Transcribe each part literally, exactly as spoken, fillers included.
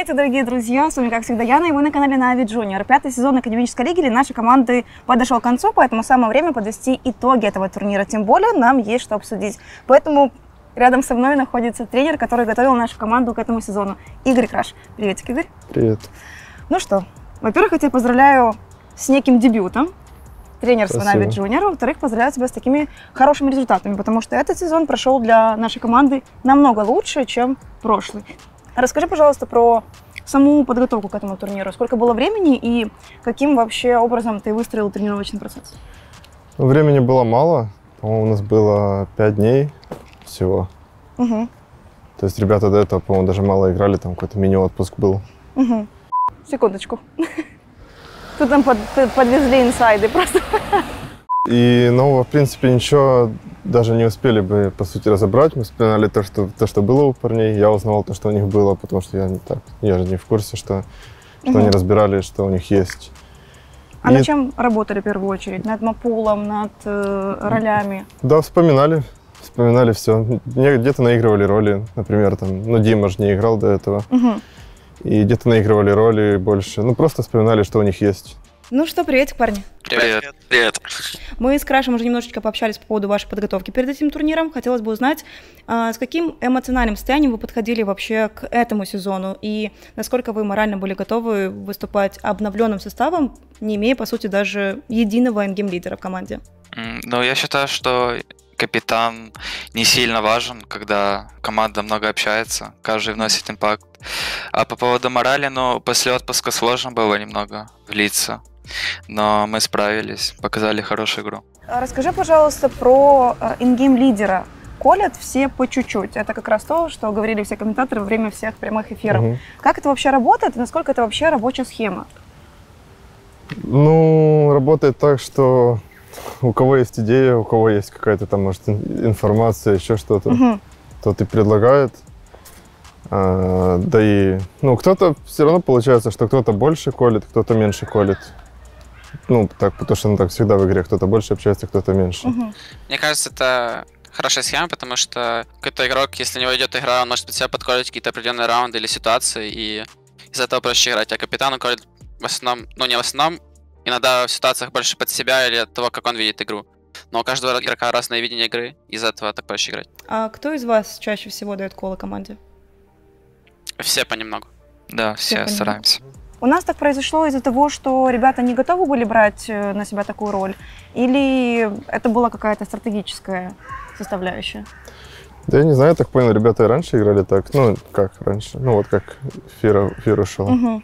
Приветики, дорогие друзья, с вами, как всегда, Яна, и вы на канале Na'Vi Junior. Пятый сезон академической лиги нашей команды подошел к концу, поэтому самое время подвести итоги этого турнира, тем более нам есть что обсудить. Поэтому рядом со мной находится тренер, который готовил нашу команду к этому сезону, Игорь Краш. Приветик, Игорь. Привет. Ну что, во-первых, я тебя поздравляю с неким дебютом, тренерство Na'Vi Junior, во-вторых, поздравляю тебя с такими хорошими результатами, потому что этот сезон прошел для нашей команды намного лучше, чем прошлый. Расскажи, пожалуйста, про саму подготовку к этому турниру. Сколько было времени и каким вообще образом ты выстроил тренировочный процесс? Времени было мало. По-моему, у нас было пять дней всего. Угу. То есть ребята до этого, по-моему, даже мало играли, там какой-то мини-отпуск был. Угу. Секундочку. Тут нам под, подвезли инсайды просто. И, ну, в принципе, ничего даже не успели бы, по сути, разобрать. Мы вспоминали то, что, то, что было у парней. Я узнавал то, что у них было, потому что я не так, я же не в курсе, что, что угу. они разбирали, что у них есть. А И... над чем работали в первую очередь? Над мапулом, над э, ролями? Да, вспоминали. Вспоминали все. Где-то наигрывали роли, например, там, ну, Дима же не играл до этого. Угу. И где-то наигрывали роли больше. Ну, просто вспоминали, что у них есть. Ну что, приветик, парни. Привет. Привет. Мы с Крашем уже немножечко пообщались по поводу вашей подготовки перед этим турниром. Хотелось бы узнать, с каким эмоциональным состоянием вы подходили вообще к этому сезону и насколько вы морально были готовы выступать обновленным составом, не имея, по сути, даже единого эндгейм-лидера в команде? Ну, я считаю, что капитан не сильно важен, когда команда много общается, каждый вносит импакт. А по поводу морали, ну, после отпуска сложно было немного влиться. Но мы справились, показали хорошую игру. Расскажи, пожалуйста, про ингейм-лидера. Колят все по чуть-чуть. Это как раз то, что говорили все комментаторы во время всех прямых эфиров. Угу. Как это вообще работает и насколько это вообще рабочая схема? Ну, работает так, что у кого есть идея, у кого есть какая-то там, может, информация, еще что-то, угу. тот и предлагает. А, да и, ну, кто-то все равно получается, что кто-то больше колет, кто-то меньше колет. Ну, так, потому что ну, так всегда в игре кто-то больше общается, кто-то меньше. Угу. Мне кажется, это хорошая схема, потому что какой-то игрок, если у него идет игра, он может под себя подколить какие-то определенные раунды или ситуации, и из-за этого проще играть. А капитан колет в основном, ну не в основном, иногда в ситуациях больше под себя или от того, как он видит игру. Но у каждого игрока разное видение игры, из-за этого так проще играть. А кто из вас чаще всего дает колы команде? Все понемногу. Да, все, все стараемся. У нас так произошло из-за того, что ребята не готовы были брать на себя такую роль? Или это была какая-то стратегическая составляющая? Да я не знаю, я так понял, ребята и раньше играли так. Ну, как раньше? Ну, вот как Фира, Фира ушел. Угу.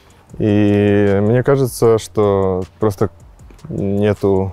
И мне кажется, что просто нету...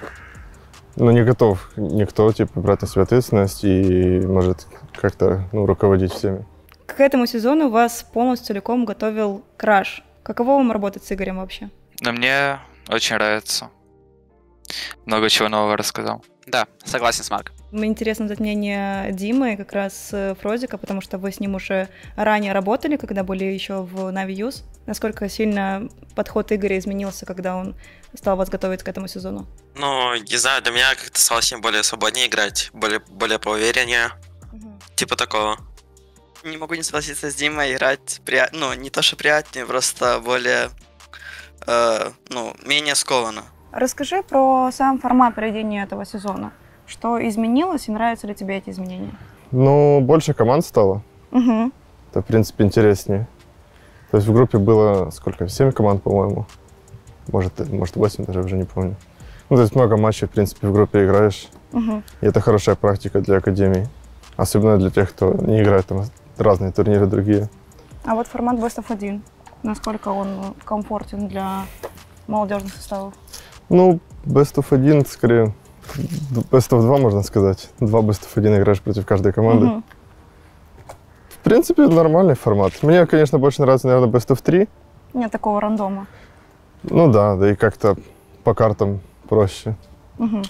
Ну, не готов никто, типа, брать на себя ответственность и может как-то, ну, руководить всеми. К этому сезону вас полностью целиком готовил Краш. Каково вам работать с Игорем вообще? Но мне очень нравится. Много чего нового рассказал. Да, согласен с Марком. Мне интересно знать мнение Димы, как раз Фрозика, потому что вы с ним уже ранее работали, когда были еще в Na'Vi Youth. Насколько сильно подход Игоря изменился, когда он стал вас готовить к этому сезону? Ну, не знаю, для меня как-то стало с ним более свободнее играть, более, более поувереннее, угу. Типа такого. Не могу не согласиться с Димой, играть, при... ну, не то что приятнее, просто более, э, ну, менее скованно. Расскажи про сам формат проведения этого сезона. Что изменилось и нравятся ли тебе эти изменения? Ну, больше команд стало. Угу. Это, в принципе, интереснее. То есть в группе было, сколько, семь команд, по-моему. Может, может, восемь, даже уже не помню. Ну, то есть много матчей, в принципе, в группе играешь. Угу. И это хорошая практика для академии. Особенно для тех, кто не играет там разные турниры другие. А вот формат Best of один, насколько он комфортен для молодежных составов? Ну, Best of один, скорее, Best of два, можно сказать. Два Best of один играешь против каждой команды. Угу. В принципе, нормальный формат. Мне, конечно, больше нравится, наверное, Best of три. Нет такого рандома. Ну да, да и как-то по картам проще. Угу.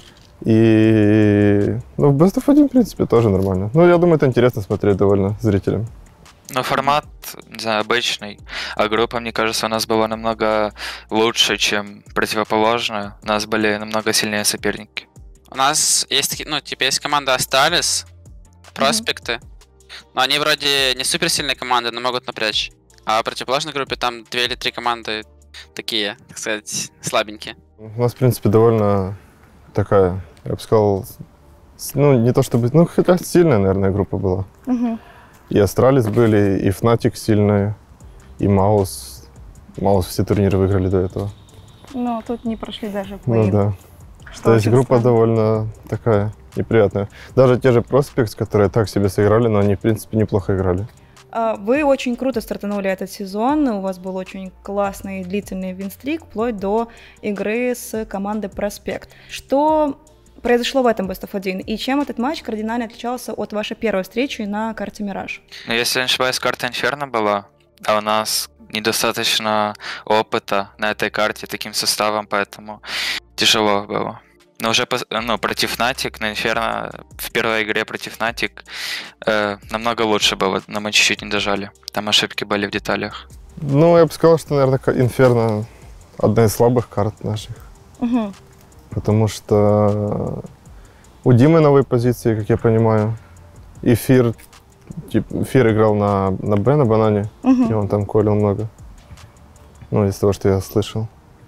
И ну, в Best of один, в принципе, тоже нормально. Ну, я думаю, это интересно смотреть довольно зрителям. Ну, формат, не знаю, обычный. А группа, мне кажется, у нас была намного лучше, чем противоположная. У нас были намного сильнее соперники. У нас есть такие, ну, типа, есть команда Astralis, проспекты. Mm-hmm. Но они вроде не суперсильные команды, но могут напрячь. А в противоположной группе там две или три команды такие, так сказать, слабенькие. У нас, в принципе, довольно такая, я бы сказал, ну, не то чтобы, ну, хотя сильная, наверное, группа была. Угу. И Астралис были, и Fnatic сильные, и Маус. Маус все турниры выиграли до этого. Но тут не прошли даже Ну плей-ин. да. Что То есть очень группа странно. довольно такая неприятная. Даже те же Prospects, которые так себе сыграли, но они, в принципе, неплохо играли. А, Вы очень круто стартанули этот сезон, у вас был очень классный длительный винстрик, вплоть до игры с командой Проспект. Что произошло в этом Best of один, и чем этот матч кардинально отличался от вашей первой встречи на карте Мираж? Ну, если не ошибаюсь, карта Инферно была, а у нас недостаточно опыта на этой карте таким составом, поэтому тяжело было. Но уже пос- ну, против Fnatic на Инферно, в первой игре против Fnatic э, намного лучше было, но мы чуть-чуть не дожали. Там ошибки были в деталях. Ну, я бы сказал, что, наверное, Инферно одна из слабых карт наших. Угу. Потому что у Димы новые позиции, как я понимаю. И Фир, типа, Фир играл на, на Б, на банане, и он там колил много. Ну, из того, что я слышал.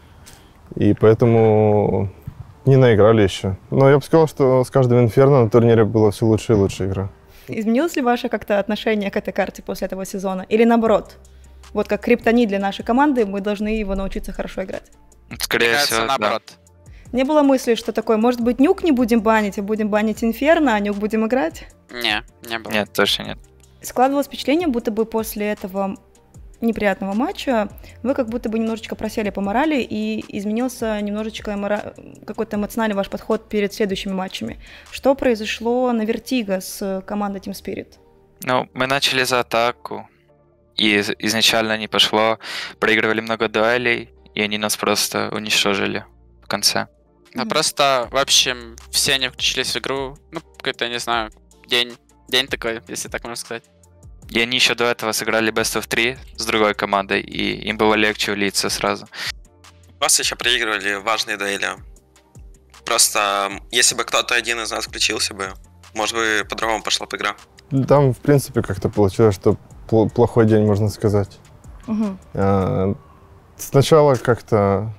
И поэтому не наиграли еще. Но я бы сказал, что с каждым Инферно на турнире было все лучше и лучше игра. Изменилось ли ваше как-то отношение к этой карте после этого сезона? Или наоборот? Вот как криптонит для нашей команды, мы должны его научиться хорошо играть. Скорее Мне кажется, всего, да. наоборот. Не было мысли, что такое, может быть, нюк не будем банить, а будем банить Инферно, а нюк будем играть? Не, не было. Нет, точно нет. Складывалось впечатление, будто бы после этого неприятного матча вы как будто бы немножечко просели по морали и изменился немножечко эмора- какой-то эмоциональный ваш подход перед следующими матчами. Что произошло на Вертиго с командой Team Spirit? Ну, мы начали за атаку, и из- изначально не пошло, проигрывали много дуэлей, и они нас просто уничтожили в конце. Ну, Мгм. просто, в общем, все они включились в игру, ну, какой-то, не знаю, день, день такой, если так можно сказать. И они еще до этого сыграли Best of три с другой командой, и им было легче влиться сразу. Просто еще проигрывали важные дуэли. Просто, если бы кто-то один из нас включился бы, может бы по-другому пошла бы игра. Там, в принципе, как-то получилось, что пл- плохой день, можно сказать. Мгм. А, Сначала как-то,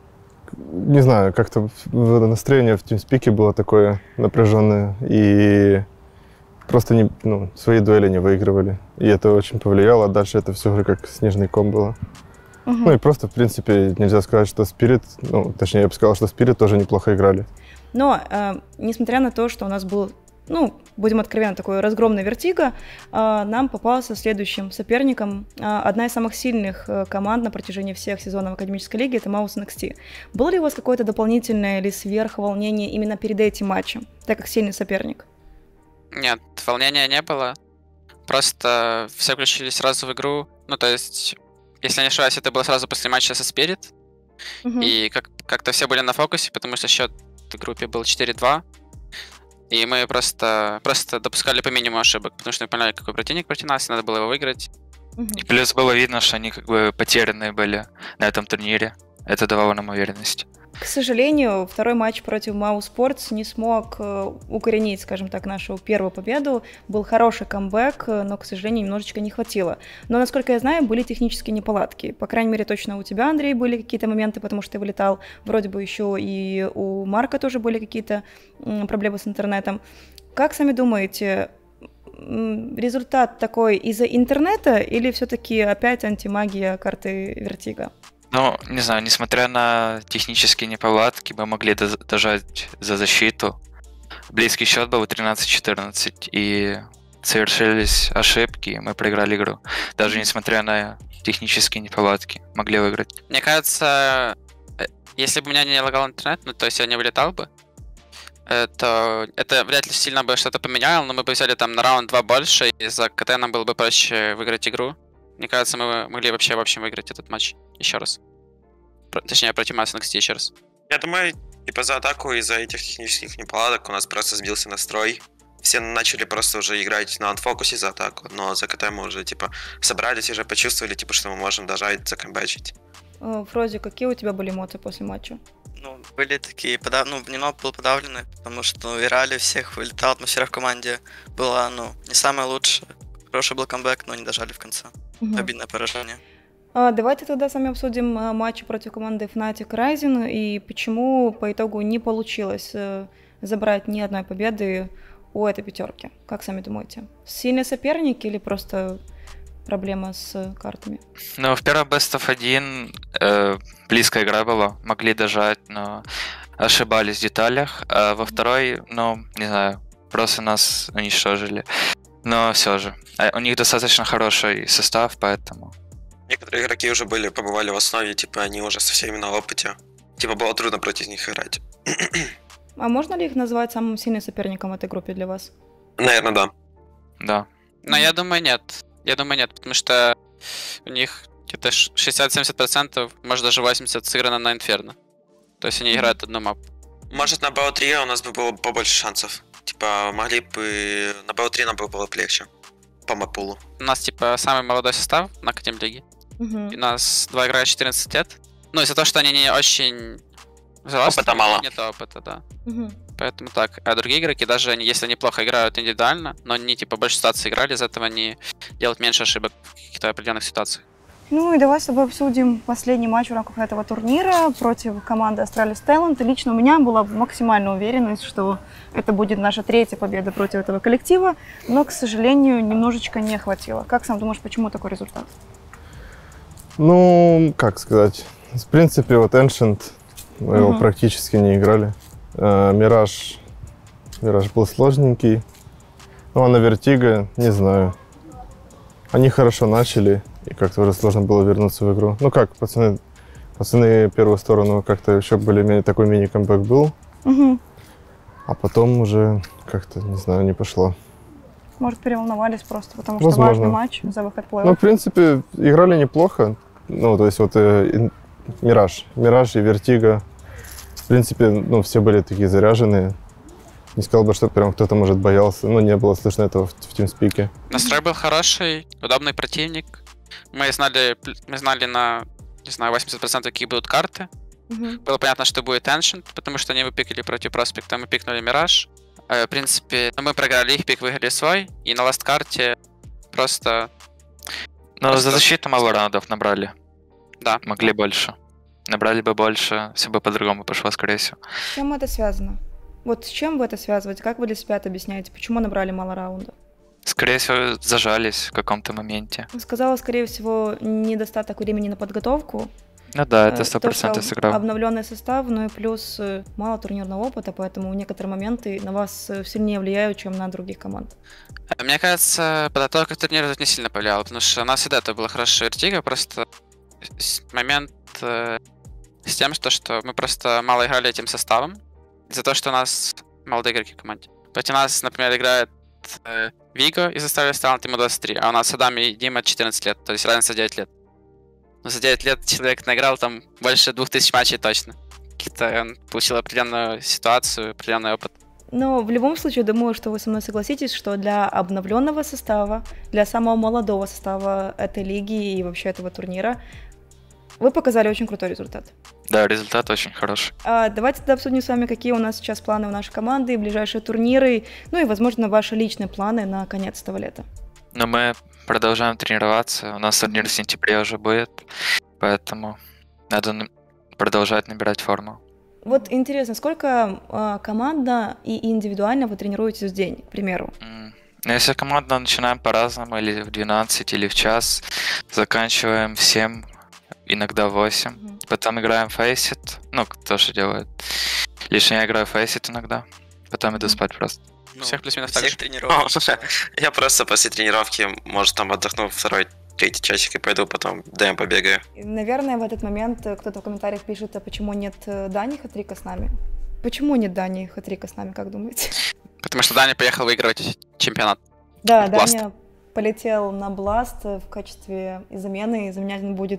не знаю, как-то в- настроение в TeamSpeak было такое напряженное, и просто не, ну, свои дуэли не выигрывали. И это очень повлияло, а дальше это все уже как снежный ком было. Мгм. Ну и просто, в принципе, нельзя сказать, что Spirit, ну, точнее, я бы сказал, что Spirit тоже неплохо играли. Но, э, несмотря на то, что у нас был, ну, будем откровенно, такой разгромный Вертиго, э, нам попался следующим соперником э, одна из самых сильных э, команд на протяжении всех сезонов Академической лиги, это Маус эн экс ти. Было ли у вас какое-то дополнительное или сверхволнение именно перед этим матчем, так как сильный соперник? Нет, волнения не было. Просто все включились сразу в игру. Ну, то есть, если не ошибаюсь, это было сразу после матча со Spirit. Мгм. И как- как-то все были на фокусе, потому что счет в группе был четыре-два. И мы просто, просто допускали по минимуму ошибок, потому что мы поняли, какой противник против нас, и надо было его выиграть. Мгм. И плюс было видно, что они как бы потерянные были на этом турнире. Это давало нам уверенность. К сожалению, второй матч против Мау Спортс не смог э, укоренить, скажем так, нашу первую победу. Был хороший камбэк, э, но, к сожалению, немножечко не хватило. Но, насколько я знаю, были технические неполадки. По крайней мере, точно у тебя, Андрей, были какие-то моменты, потому что ты вылетал. Вроде бы еще и у Марка тоже были какие-то м, проблемы с интернетом. Как сами думаете, м, результат такой из-за интернета или все-таки опять антимагия карты Вертиго? Ну, не знаю, несмотря на технические неполадки, мы могли доз- дожать за защиту. Близкий счет был тринадцать четырнадцать, и совершились ошибки, и мы проиграли игру. Даже несмотря на технические неполадки, могли выиграть. Мне кажется, э, если бы у меня не лагал интернет, ну, то есть я не вылетал бы, э, то это вряд ли сильно бы что-то поменяло, но мы бы взяли там на раунд два больше, и за КТ нам было бы проще выиграть игру. Мне кажется, мы могли вообще, в общем, выиграть этот матч еще раз. Про- точнее, против Mass эн экс ти еще раз. Я думаю, типа за атаку из-за этих технических неполадок у нас просто сбился настрой. Все начали просто уже играть на анфокусе за атаку, но за КТ мы уже, типа, собрались и уже почувствовали, типа, что мы можем дожать, закомбачить. Э, Фрози, какие у тебя были эмоции после матча? Ну, были такие, подав... ну, немного был подавлены, потому что, ну, играли всех, вылетала атмосфера в команде была, ну, не самая лучшая. Хороший был камбэк, но не дожали в конце. Мгм. Обидное поражение. А, Давайте тогда с вами обсудим а, матч против команды Fnatic Rising и почему по итогу не получилось э, забрать ни одной победы у этой пятерки. Как сами думаете? Сильные соперники или просто проблема с картами? Ну, в первом Best of один э, близкая игра была, могли дожать, но ошибались в деталях. А во второй, ну, не знаю, просто нас уничтожили. Но все же, а у них достаточно хороший состав, поэтому... Некоторые игроки уже были, побывали в основе, типа они уже со всеми на опыте. Типа было трудно против них играть. А можно ли их назвать самым сильным соперником в этой группе для вас? Наверное, да. Да. Но я думаю, нет. Я думаю, нет, потому что у них где-то шестьдесят-семьдесят процентов, может даже восемьдесят процентов сыграно на Инферно. То есть они играют одну мапу. Может, на би о три у нас бы было побольше шансов. Типа, могли бы... На би о три нам бы было бы легче. По мапулу. У нас, типа, самый молодой состав на Академ-лиге. Мгм. У нас два игрока четырнадцать лет. Ну, из-за того, что они не очень взрослые, Опыта мало. нет опыта, да. Мгм. Поэтому так. А другие игроки, даже они, если они плохо играют индивидуально, но они, типа, больше ситуаций играли, из этого они делают меньше ошибок в каких-то определенных ситуациях. Ну и давай с тобой обсудим последний матч в рамках этого турнира против команды Astralis Talent. И лично у меня была максимальная уверенность, что это будет наша третья победа против этого коллектива, но, к сожалению, немножечко не хватило. Как сам думаешь, почему такой результат? Ну, как сказать. В принципе, вот Ancient, мы его Мгм. практически не играли. Э, Мираж, Мираж был сложненький. Ну, а на Vertigo, не знаю. Они хорошо начали, и как-то уже сложно было вернуться в игру. Ну как, пацаны, пацаны первую сторону как-то еще более-менее такой мини-камбэк был, Угу. а потом уже как-то, не знаю, не пошло. Может, переволновались просто, потому что Возможно. важный матч за выход в плей-офф. Ну, в принципе, играли неплохо. Ну, то есть вот э, ин- Мираж, Мираж и Vertigo, в принципе, ну, все были такие заряженные. Не сказал бы, что прям кто-то, может, боялся. Ну, не было слышно этого в, в тимспике. Настрой был хороший, удобный противник. Мы знали, мы знали на, не знаю, восемьдесят процентов, какие будут карты. Мгм. Было понятно, что будет Ancient, потому что они его пикали против Проспекта, мы пикнули Мираж. Э, В принципе, ну, мы проиграли их, пик выиграли свой, и на ласт-карте просто... Но Просто- за защиту мало раундов набрали. Да. Могли больше. Набрали бы больше, все бы по-другому пошло, скорее всего. С чем это связано? Вот с чем вы это связываете? Как вы для себя это объясняете? Почему набрали мало раундов? Скорее всего, зажались в каком-то моменте. Сказала, скорее всего, недостаток времени на подготовку. Ну да, Э, это сто то, процентов что сыграло. Обновленный состав, ну и плюс э, мало турнирного опыта, поэтому некоторые моменты на вас э, сильнее влияют, чем на других команд. Э, Мне кажется, подготовка к турниру тут не сильно повлияла, потому что у нас всегда это было хорошо Vertigo, просто с- момент э, с тем, что, что мы просто мало играли этим составом, из-за того, что у нас молодые игроки в команде. Против нас, например, играет э, Виго из Astralis Talent, ему двадцать три, а у нас Адам и Дима четырнадцать лет, то есть разница девять лет. Но за девять лет человек наиграл там больше двух тысяч матчей точно. Какие-то он получил определенную ситуацию, определенный опыт. Но в любом случае, думаю, что вы со мной согласитесь, что для обновленного состава, для самого молодого состава этой лиги и вообще этого турнира, вы показали очень крутой результат. Да, результат очень хороший. А давайте тогда обсудим с вами, какие у нас сейчас планы у нашей команды, ближайшие турниры, ну и, возможно, ваши личные планы на конец этого лета. Но мы продолжаем тренироваться. У нас турнир в сентябре уже будет, поэтому надо н- продолжать набирать форму. Вот интересно, сколько а, командно и индивидуально вы тренируетесь в день, к примеру? М, Ну, если команда начинаем по-разному, или в двенадцать, или в час, заканчиваем в семь, иногда в восемь. Мгм. Потом играем фейсит, ну, кто же делает. Лично я играю фейсит иногда, потом иду Мгм. спать просто. Ну, Всех плюс-минус так всех же. тренировок. О, слушай, я просто после тренировки, может, там отдохну второй, третий часик и пойду потом ДМ побегаю. И, наверное, в этот момент э, кто-то в комментариях пишет, а почему нет э, Дани Хатрика с нами? Почему нет Дани Хатрика с нами, как думаете? Потому что Даня поехал выигрывать чемпионат. Да, Blast. Даня полетел на Blast э, в качестве замены, и заменять он будет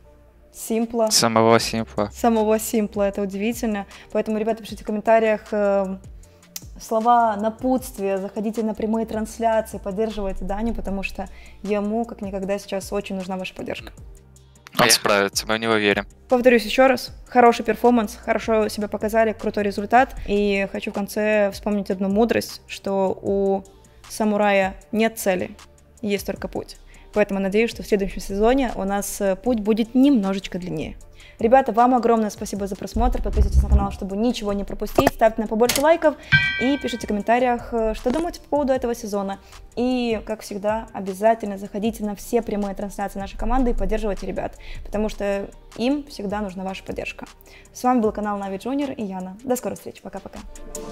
Симпла. Самого Симпла. Самого Симпла, это удивительно. Поэтому, ребята, пишите в комментариях э, слова напутствия, заходите на прямые трансляции, поддерживайте Даню, потому что ему, как никогда, сейчас очень нужна ваша поддержка. Он Поехали. справится, мы в него верим. Повторюсь еще раз, хороший перформанс, хорошо себя показали, крутой результат. И хочу в конце вспомнить одну мудрость, что у самурая нет цели, есть только путь. поэтому надеюсь, что в следующем сезоне у нас путь будет немножечко длиннее. Ребята, вам огромное спасибо за просмотр, подписывайтесь на канал, чтобы ничего не пропустить, ставьте нам побольше лайков и пишите в комментариях, что думаете по поводу этого сезона. И, как всегда, обязательно заходите на все прямые трансляции нашей команды и поддерживайте ребят, потому что им всегда нужна ваша поддержка. С вами был канал Na'Vi Junior и Яна. До скорой встречи, пока-пока.